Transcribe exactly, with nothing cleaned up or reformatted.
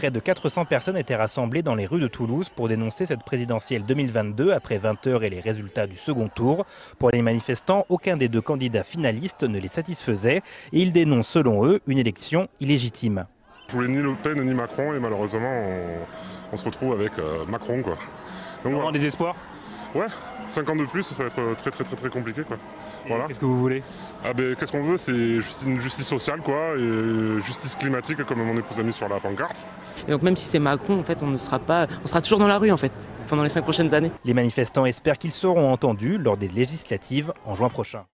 Près de quatre cents personnes étaient rassemblées dans les rues de Toulouse pour dénoncer cette présidentielle deux mille vingt-deux après vingt heures et les résultats du second tour. Pour les manifestants, aucun des deux candidats finalistes ne les satisfaisait et ils dénoncent selon eux une élection illégitime. Je voulais ni Le Pen ni Macron et malheureusement on, on se retrouve avec euh, Macron quoi. Donc voilà. Des espoirs. Ouais, cinq ans de plus, ça va être très très très très compliqué quoi. Voilà. Qu'est-ce que vous voulez? Ah ben qu'est-ce qu'on veut, c'est une justice sociale quoi, et justice climatique comme mon épouse a mis sur la pancarte. Et donc même si c'est Macron, en fait, on ne sera pas, on sera toujours dans la rue en fait, pendant les cinq prochaines années. Les manifestants espèrent qu'ils seront entendus lors des législatives en juin prochain.